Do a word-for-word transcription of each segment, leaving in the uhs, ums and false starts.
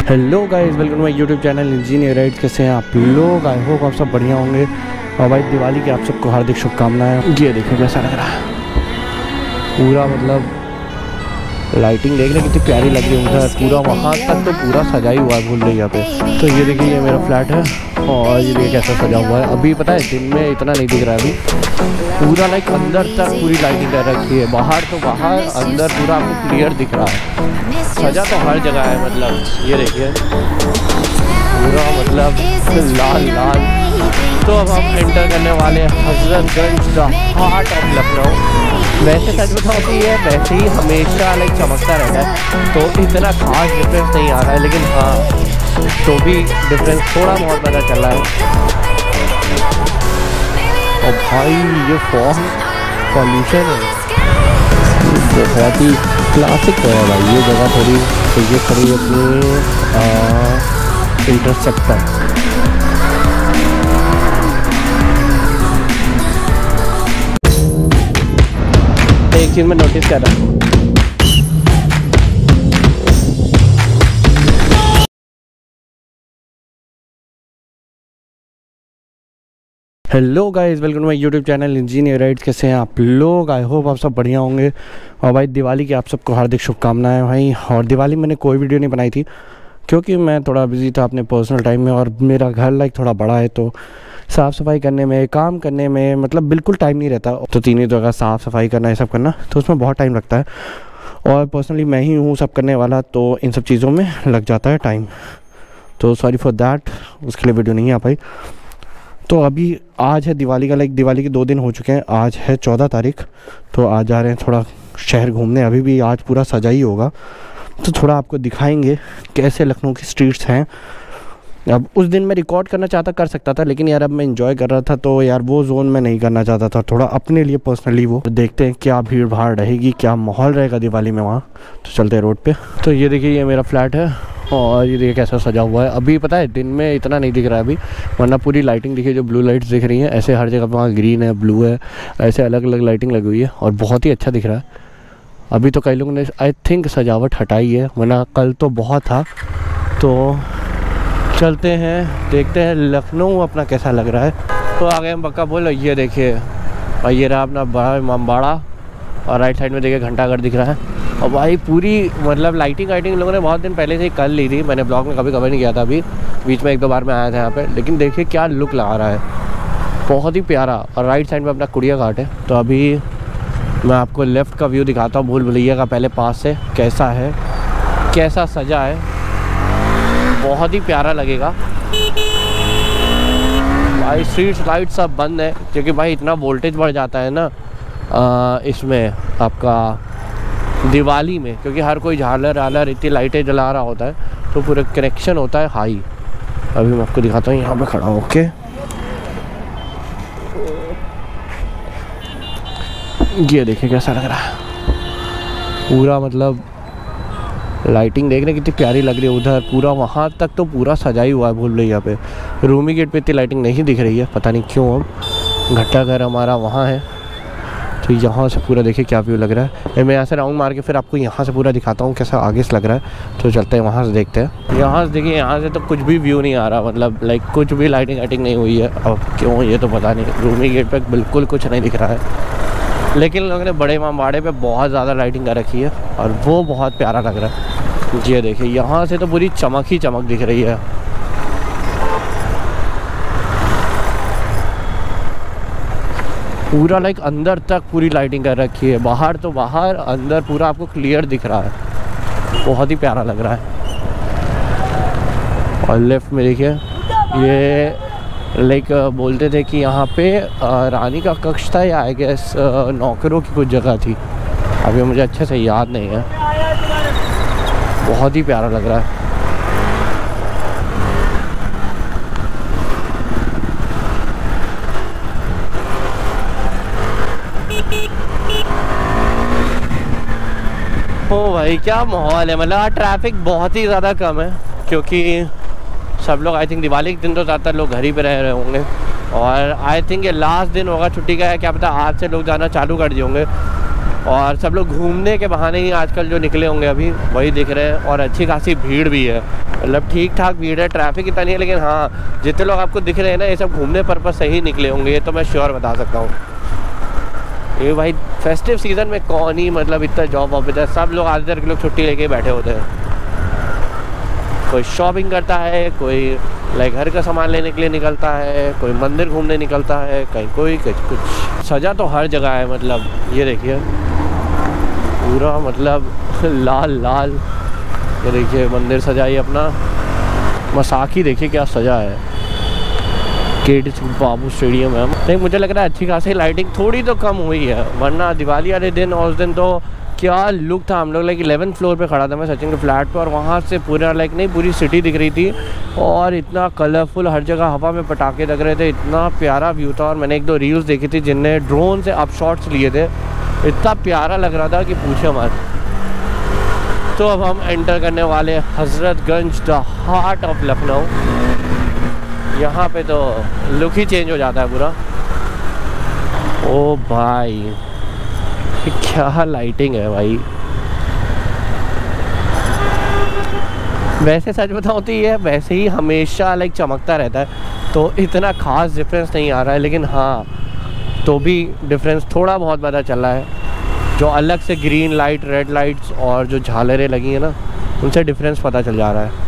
Hello guys, welcome my YouTube channel engineer right. कैसे हैं आप लोग? आई होप आप सब बढ़िया होंगे। और भाई दिवाली की आप सबको हार्दिक शुभकामनाएं। ये देखो कैसा लग रहा है पूरा, मतलब लाइटिंग देख रहे कितनी प्यारी लग रही है उधर। पूरा वहाँ तक तो पूरा सजा ही हुआ है भूल रही यहाँ पे। तो ये देखिए ये मेरा फ्लैट है और ये देखिए कैसा सजा हुआ है। अभी पता है दिन में इतना नहीं दिख रहा है, अभी पूरा लाइक अंदर तक पूरी लाइटिंग कर रखी है। बाहर तो बाहर, अंदर पूरा आपको क्लियर दिख रहा है। सजा तो हर जगह है, मतलब ये देखिए पूरा मतलब लाल लाल। तो अब हम एंटर करने वाले हैं Hazratganj the heart of Lucknow. वैसे सच बताओ कि ये वैसे ही हमेशा लाइक चमकता रहता है, तो इतना खास डिफरेंस नहीं आ रहा है, लेकिन हाँ तो भी डिफरेंस थोड़ा बहुत पता चल रहा है। और भाई ये फॉग पॉल्यूशन है, बहुत ही क्लासिक है भाई। ये जगह थोड़ी तो ये खड़ी अपनी इंटरसेप्टर। एक चीज़ मैं नोटिस कर रहा हूँ, hello guys, welcome to my YouTube channel engineer right. कैसे हैं आप लोग? आई होप आप सब बढ़िया होंगे। और भाई दिवाली की आप सबको हार्दिक शुभकामनाएं भाई। और दिवाली मैंने कोई वीडियो नहीं बनाई थी क्योंकि मैं थोड़ा बिजी था अपने पर्सनल टाइम में, और मेरा घर लाइक थोड़ा बड़ा है, तो साफ़ सफाई करने में, काम करने में मतलब बिल्कुल टाइम नहीं रहता। तो तीन ही जगह साफ़ सफाई करना, ये सब करना, तो उसमें बहुत टाइम लगता है। और पर्सनली मैं ही हूँ सब करने वाला, तो इन सब चीज़ों में लग जाता है टाइम। तो सॉरी फॉर दैट, उसके लिए वीडियो नहीं आ पाई। तो अभी आज है दिवाली का, लाइक दिवाली के दो दिन हो चुके हैं। आज है चौदह तारीख, तो आज जा रहे हैं थोड़ा शहर घूमने। अभी भी आज पूरा सजा ही होगा, तो थोड़ा आपको दिखाएंगे कैसे लखनऊ की स्ट्रीट्स हैं। अब उस दिन मैं रिकॉर्ड करना चाहता कर सकता था, लेकिन यार अब मैं एंजॉय कर रहा था, तो यार वो जोन में नहीं करना चाहता था, थोड़ा अपने लिए पर्सनली। वो देखते हैं क्या भीड़ भाड़ रहेगी, क्या माहौल रहेगा दिवाली में वहाँ। तो चलते हैं रोड पे। तो ये देखिए ये मेरा फ्लैट है और ये देखिए कैसा सजा हुआ है। अभी पता है दिन में इतना नहीं दिख रहा है अभी, वरना पूरी लाइटिंग देखिए, जो ब्लू लाइट्स दिख रही हैं ऐसे हर जगह। वहाँ ग्रीन है, ब्लू है, ऐसे अलग अलग लाइटिंग लगी हुई है और बहुत ही अच्छा दिख रहा है। अभी तो कई लोगों ने आई थिंक सजावट हटाई है, वरना कल तो बहुत था। तो चलते हैं देखते हैं लखनऊ अपना कैसा लग रहा है। तो आगे हम पक्का बोलो, ये देखिए और ये रहा अपना बड़ा इमामबाड़ा, और राइट साइड में देखिए घंटाघर दिख रहा है। और भाई पूरी मतलब लाइटिंग वाइटिंग लोगों ने बहुत दिन पहले से ही कर ली थी। मैंने ब्लॉग में कभी कवर नहीं किया था, अभी बीच में एक दो बार मैं आया था यहाँ पे, लेकिन देखिए क्या लुक लगा रहा है, बहुत ही प्यारा। और राइट साइड में अपना कुड़िया घाट है। तो अभी मैं आपको लेफ़्ट का व्यू दिखाता हूँ भूल भुलैया का, पहले पास से कैसा है, कैसा सजा है, बहुत ही प्यारा लगेगा भाई। स्ट्रीट लाइट सब बंद है क्योंकि भाई इतना वोल्टेज बढ़ जाता है ना आ, इसमें आपका दिवाली में, क्योंकि हर कोई झालर आलर इतनी लाइटें जला रहा होता है, तो पूरा कनेक्शन होता है हाई। अभी मैं आपको दिखाता हूँ यहाँ पे खड़ा हूँ। ओके, ये देखिए कैसा लग रहा है पूरा, मतलब लाइटिंग देख रहे कितनी प्यारी लग रही है उधर। पूरा वहाँ तक तो पूरा सजा ही हुआ है भूल रही यहाँ पे। रूमी गेट पे इतनी लाइटिंग नहीं दिख रही है, पता नहीं क्यों। अब घंटाघर हमारा वहाँ है, तो यहाँ से पूरा देखिए क्या व्यू लग रहा है। मैं यहाँ से राउंड मार के फिर आपको यहाँ से पूरा दिखाता हूँ कैसा आगे से लग रहा है। तो चलते हैं वहाँ से देखते हैं। यहाँ से देखिए, यहाँ से तो कुछ भी व्यू नहीं आ रहा, मतलब लाइक कुछ भी लाइटिंग वाइटिंग नहीं हुई है। अब क्यों ये तो पता नहीं। रूमी गेट पर बिल्कुल कुछ नहीं दिख रहा है, लेकिन लोगों ने बड़े इमामबाड़े पे बहुत ज़्यादा लाइटिंग कर रखी है और वो बहुत प्यारा लग रहा है। ये देखिए यहाँ से तो पूरी चमक ही चमक दिख रही है। पूरा लाइक अंदर तक पूरी लाइटिंग कर रखी है। बाहर तो बाहर, अंदर पूरा आपको क्लियर दिख रहा है, बहुत ही प्यारा लग रहा है। और लेफ्ट में देखिए ये लाइक बोलते थे कि यहाँ पे रानी का कक्ष था, या आई गेस नौकरों की कुछ जगह थी। अभी मुझे अच्छे से याद नहीं है। बहुत ही प्यारा लग रहा है। ओ भाई क्या माहौल है, मतलब ट्रैफिक बहुत ही ज़्यादा कम है क्योंकि सब लोग आई थिंक दिवाली के दिन तो ज़्यादातर लोग घर ही पे रह रहे होंगे। और आई थिंक ये लास्ट दिन होगा छुट्टी का, है क्या पता आज से लोग जाना चालू कर दिए होंगे। और सब लोग घूमने के बहाने ही आजकल जो निकले होंगे अभी वही दिख रहे हैं। और अच्छी खासी भीड़ भी है, मतलब ठीक ठाक भीड़ है, ट्रैफिक इतना नहीं है, लेकिन हाँ जितने लोग आपको दिख रहे हैं ना ये सब घूमने पर्पस से ही निकले होंगे, ये तो मैं श्योर बता सकता हूँ। ये भाई फेस्टिव सीज़न में कौन ही मतलब इतना जॉब ऑफिस है, सब लोग आधे के लोग छुट्टी लेके बैठे होते हैं। कोई शॉपिंग करता है, कोई लाइक घर का सामान लेने के लिए निकलता है, कोई मंदिर घूमने निकलता है, कहीं कोई कुछ कुछ सजा तो हर जगह है। मतलब ये देखिए पूरा मतलब लाल लाल, ये देखिए मंदिर सजाई अपना, मसाकी देखिए क्या सजा है, केडी बाबू स्टेडियम है। लेकिन मुझे लग रहा है अच्छी खासी लाइटिंग थोड़ी तो कम हुई है, वरना दिवाली वाले दिन और उस दिन तो क्या लुक था। हम लोग लाइक इलेवेंथ फ्लोर पे खड़ा था मैं सचिन के फ्लैट पे, और वहाँ से पूरा लाइक नहीं पूरी सिटी दिख रही थी, और इतना कलरफुल, हर जगह हवा में पटाखे लग रहे थे, इतना प्यारा व्यू था। और मैंने एक दो रील्स देखी थी जिनने ड्रोन से अप शॉट्स लिए थे, इतना प्यारा लग रहा था कि पूछे मत। तो अब हम एंटर करने वाले Hazratganj, the heart of Lucknow. यहाँ पे तो लुक ही चेंज हो जाता है पूरा। ओ भाई क्या लाइटिंग है भाई। वैसे सच बताऊँ तो ये वैसे ही हमेशा लाइक चमकता रहता है, तो इतना खास डिफरेंस नहीं आ रहा है, लेकिन हाँ तो भी डिफरेंस थोड़ा बहुत पता चल रहा है। जो अलग से ग्रीन लाइट, रेड लाइट्स और जो झालरें लगी हैं ना, उनसे डिफरेंस पता चल जा रहा है।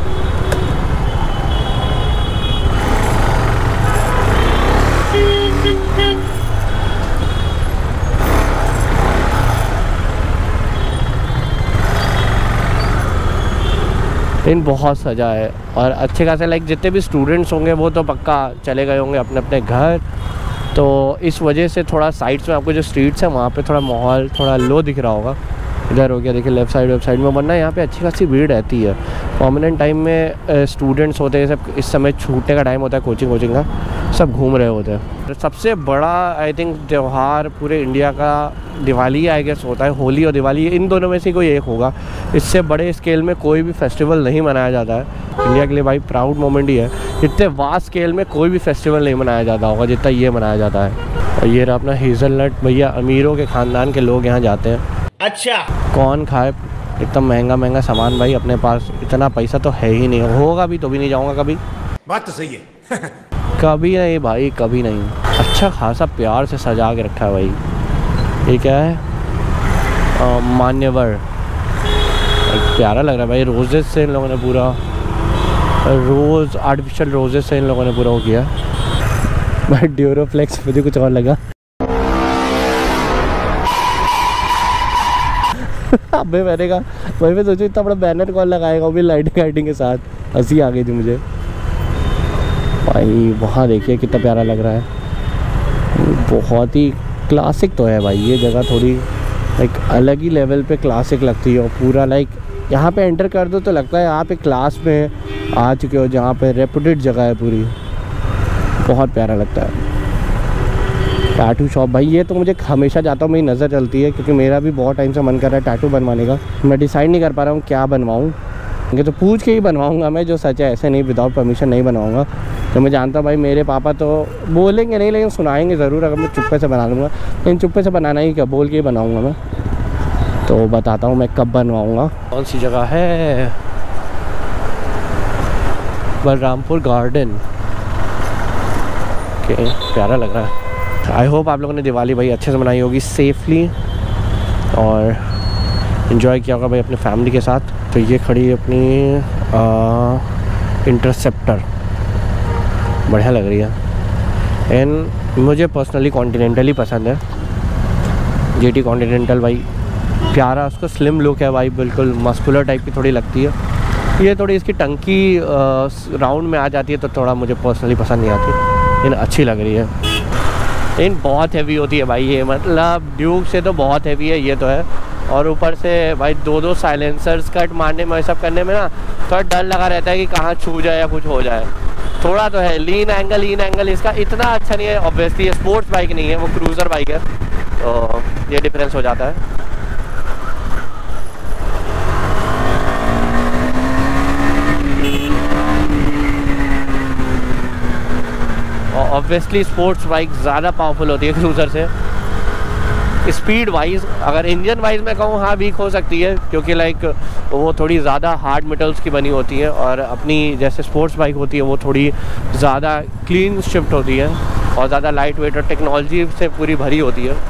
इन बहुत सजा है, और अच्छे खासे लाइक जितने भी स्टूडेंट्स होंगे वो तो पक्का चले गए होंगे अपने अपने घर, तो इस वजह से थोड़ा साइड्स में आपको जो स्ट्रीट्स हैं वहाँ पे थोड़ा माहौल थोड़ा लो दिख रहा होगा। इधर हो गया देखिए लेफ़्ट साइड वेब साइड में, वरना यहाँ पे अच्छी खासी भीड़ रहती है। परमानेंट टाइम में स्टूडेंट्स होते हैं, सब इस समय छूटने का टाइम होता है कोचिंग कोचिंग का, सब घूम रहे होते हैं। सबसे बड़ा आई थिंक त्यौहार पूरे इंडिया का दिवाली आई गेस होता है, होली और दिवाली, इन दोनों में से कोई एक होगा। इससे बड़े स्केल में कोई भी फेस्टिवल नहीं मनाया जाता है इंडिया के लिए भाई, प्राउड मोमेंट ही है। इतने वास्ट स्केल में कोई भी फेस्टिवल नहीं मनाया जाता होगा जितना ये मनाया जाता है। और ये रहा अपना हेज़लनट भैया, अमीरों के ख़ानदान के लोग यहाँ जाते हैं। अच्छा कौन खाए इतना महंगा महंगा सामान भाई, अपने पास इतना पैसा तो है ही नहीं, होगा भी तो भी नहीं जाऊँगा कभी। बात तो सही है कभी नहीं भाई, कभी नहीं। अच्छा खासा प्यार से सजा के रखा है भाई। ये क्या है? आ, मान्यवर, प्यारा लग रहा है भाई। रोजेस से इन लोगों ने पूरा, रोज़ आर्टिफिशियल रोजेस से इन लोगों ने पूरा वो किया भाई। ड्यूरोफ्लेक्स मुझे कुछ और लगा अबे मैंने कहा भाई, मैं सोचूं इतना बड़ा बैनर कौन लगाएगा वो भी लाइटिंग वाइटिंग के साथ। हंसी आ गई थी मुझे भाई। वहाँ देखिए कितना प्यारा लग रहा है, बहुत ही क्लासिक तो है भाई। ये जगह थोड़ी लाइक अलग ही लेवल पे क्लासिक लगती है, और पूरा लाइक यहाँ पे एंटर कर दो तो लगता है यहाँ पे क्लास में आ चुके हो, जहाँ पे रेपुटेड जगह है पूरी। बहुत प्यारा लगता है। टैटू शॉप भाई, ये तो मुझे हमेशा जाता हूँ, मेरी नज़र चलती है, क्योंकि मेरा भी बहुत टाइम से मन कर रहा है टैटू बनवाने का। मैं डिसाइड नहीं कर पा रहा हूँ क्या बनवाऊँ, ये तो पूछ के ही बनवाऊँगा मैं, जो सच है ऐसे नहीं, विदाउट परमिशन नहीं बनवाऊँगा। तो मैं जानता हूँ भाई मेरे पापा तो बोलेंगे नहीं, लेकिन सुनाएंगे ज़रूर अगर मैं चुप्पे से बना लूँगा। लेकिन चुप्पे से बनाना ही क्या, बोल के ही बनाऊँगा मैं। तो बताता हूँ मैं कब बनवाऊँगा। कौन सी जगह है? बलरामपुर गार्डन। ओके, प्यारा लग रहा है। आई होप आप लोगों ने दिवाली भाई अच्छे से मनाई होगी, सेफली, और इन्जॉय किया होगा भाई अपने फैमिली के साथ। तो ये खड़ी है अपनी इंटरसेप्टर, बढ़िया लग रही है। एंड मुझे पर्सनली कॉन्टिनेंटल ही पसंद है, जेटी कॉन्टिनेंटल भाई। प्यारा उसका स्लिम लुक है भाई, बिल्कुल मस्कुलर टाइप की थोड़ी लगती है। ये थोड़ी इसकी टंकी राउंड में आ जाती है तो थोड़ा मुझे पर्सनली पसंद नहीं आती, लेकिन अच्छी लग रही है। इन बहुत हैवी होती है भाई ये, मतलब ड्यूक से तो बहुत हैवी है ये तो है। और ऊपर से भाई दो दो साइलेंसर्स कट मारने में, सब करने में ना थोड़ा डर लगा रहता है कि कहाँ छू जाए या कुछ हो जाए। थोड़ा तो है लीन एंगल, लीन एंगल इसका इतना अच्छा नहीं है। ऑब्वियसली ये स्पोर्ट्स बाइक नहीं है, वो क्रूज़र बाइक है, तो ये डिफरेंस हो जाता है। और ऑब्वियसली स्पोर्ट्स बाइक ज़्यादा पावरफुल होती है क्रूज़र से, स्पीड वाइज, अगर इंजन वाइज मैं कहूँ हाँ वीक हो सकती है, क्योंकि लाइक वो थोड़ी ज़्यादा हार्ड मेटल्स की बनी होती है, और अपनी जैसे स्पोर्ट्स बाइक होती है वो थोड़ी ज़्यादा क्लीन शिफ्ट होती है और ज़्यादा लाइट वेट और टेक्नोलॉजी से पूरी भरी होती है।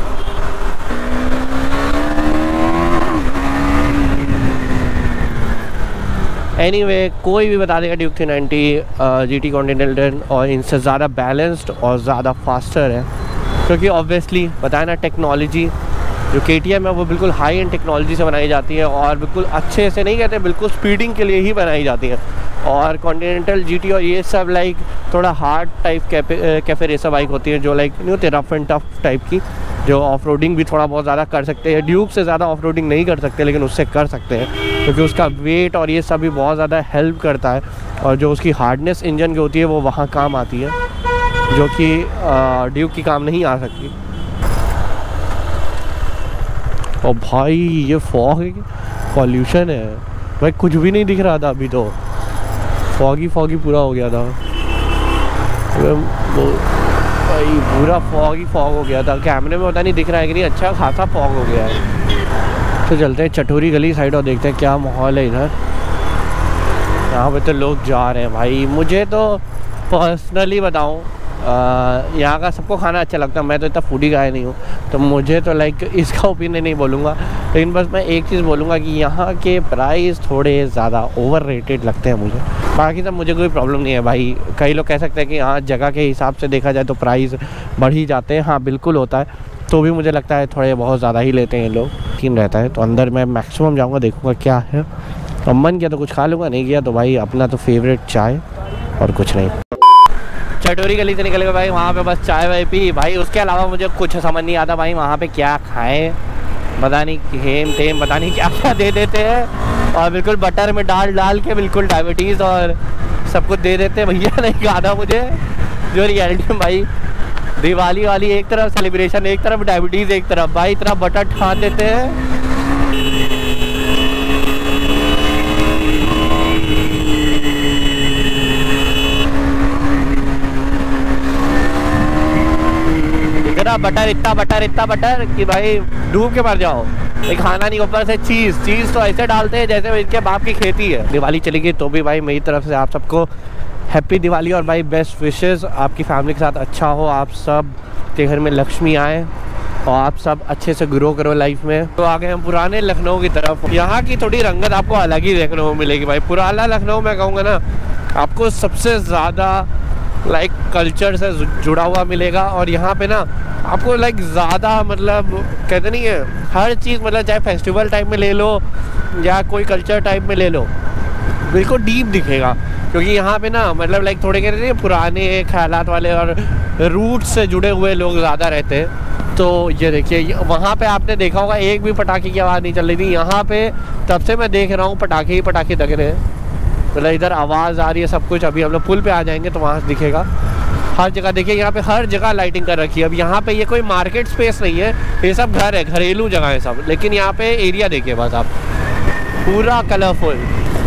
एनीवे anyway, कोई भी बता देगा Duke three ninety G T Continental और इनसे ज़्यादा बैलेंस्ड और ज़्यादा फास्टर है, क्योंकि ऑब्वियसली बताया ना, टेक्नोलॉजी जो के टी एम है वो बिल्कुल हाई एंड टेक्नोलॉजी से बनाई जाती है, और बिल्कुल अच्छे से नहीं कहते, बिल्कुल स्पीडिंग के लिए ही बनाई जाती है। और कॉन्टिनेंटल जी टी और ये सब लाइक थोड़ा hard type cafe cafe racer bike होती है, जो लाइक नहीं होती रफ एंड टफ टाइप की, जो ऑफ रोडिंग भी थोड़ा बहुत ज़्यादा कर सकते हैं। ड्यूक से ज़्यादा ऑफ रोडिंग नहीं कर सकते, लेकिन उससे कर सकते हैं, क्योंकि उसका वेट और ये सब भी बहुत ज़्यादा हेल्प करता है, और जो उसकी हार्डनेस इंजन की होती है वो वहाँ काम आती है, जो कि ड्यूक की काम नहीं आ सकती। और भाई ये फॉग है, पॉल्यूशन है भाई, कुछ भी नहीं दिख रहा था अभी, तो फॉगी फॉगी पूरा हो गया था भाई, पूरा फॉगी फॉग हो गया था। कैमरे में पता नहीं दिख रहा है कि नहीं, अच्छा खासा फॉग हो गया है। तो चलते हैं चटोरी गली साइड और देखते हैं क्या माहौल है इधर। यहाँ पे तो लोग जा रहे हैं भाई। मुझे तो पर्सनली बताऊँ, यहाँ का सबको खाना अच्छा लगता है, मैं तो इतना फूडी गाय नहीं हूँ, तो मुझे तो लाइक इसका ओपिनियन नहीं बोलूँगा, लेकिन बस मैं एक चीज़ बोलूँगा कि यहाँ के प्राइस थोड़े ज़्यादा ओवर रेटेड लगते हैं मुझे। बाकी सब मुझे कोई प्रॉब्लम नहीं है भाई। कई लोग कह सकते हैं कि यहाँ जगह के हिसाब से देखा जाए तो प्राइस बढ़ ही जाते हैं, हाँ बिल्कुल होता है, तो भी मुझे लगता है थोड़े बहुत ज़्यादा ही लेते हैं लोग, ठीक रहता है। तो अंदर मैं मैक्सिमम जाऊँगा, देखूँगा क्या है, और मन किया तो कुछ खा लूँगा, नहीं किया तो भाई अपना तो फेवरेट चाय और कुछ नहीं। चटोरी गली से निकल गए भाई, वहाँ पे बस चाय वाय पी भाई, उसके अलावा मुझे कुछ समझ नहीं आता भाई वहाँ पे क्या खाएं, पता नहीं हेम टेम पता नहीं क्या क्या दे देते हैं, और बिल्कुल बटर में डाल डाल के बिल्कुल डायबिटीज़ और सब कुछ दे देते हैं भैया, नहीं खाना मुझे। जो रियलिटी में भाई दिवाली वाली एक तरफ सेलिब्रेशन, एक तरफ डायबिटीज़, एक तरफ भाई इतना बटर खा देते हैं। इतना बटर इतना बटर इतना बटर कि भाई डूब के मर जाओ। एक खाना नहीं, ऊपर से चीज़ चीज़ तो ऐसे डालते हैं जैसे इनके बाप की खेती है। दिवाली चली गई तो भी भाई मेरी तरफ से आप सबको हैप्पी दिवाली, और भाई बेस्ट विशेस, आपकी फैमिली के साथ अच्छा हो, आप सब के घर में लक्ष्मी आए और आप सब अच्छे से ग्रो करो लाइफ में। तो आ गए हम पुराने लखनऊ की तरफ। यहाँ की थोड़ी रंगत आपको अलग ही देखने को मिलेगी भाई। पुराना लखनऊ मैं कहूँगा ना, आपको सबसे ज़्यादा लाइक कल्चर से जुड़ा हुआ मिलेगा, और यहाँ पे ना आपको लाइक ज़्यादा मतलब कहते नहीं है, हर चीज़ मतलब चाहे फेस्टिवल टाइप में ले लो या कोई कल्चर टाइप में ले लो, बिल्कुल डीप दिखेगा, क्योंकि यहाँ पे ना मतलब लाइक थोड़े कहते हैं पुराने ख्यालात वाले और रूट से जुड़े हुए लोग ज़्यादा रहते हैं। तो ये देखिए, वहाँ पे आपने देखा होगा एक भी पटाखे की आवाज़ नहीं चल रही थी। यहाँ पे तब से मैं देख रहा हूँ पटाखे ही पटाखे लग रहे हैं, मतलब इधर आवाज़ आ रही है सब कुछ। अभी हम लोग पुल पे आ जाएंगे तो वहाँ से दिखेगा। हर जगह देखिए, यहाँ पे हर जगह लाइटिंग कर रखी है। अब यहाँ पे ये कोई मार्केट स्पेस नहीं है, ये सब घर है, घरेलू जगह है सब, लेकिन यहाँ पे एरिया देखिए बस आप, पूरा कलरफुल।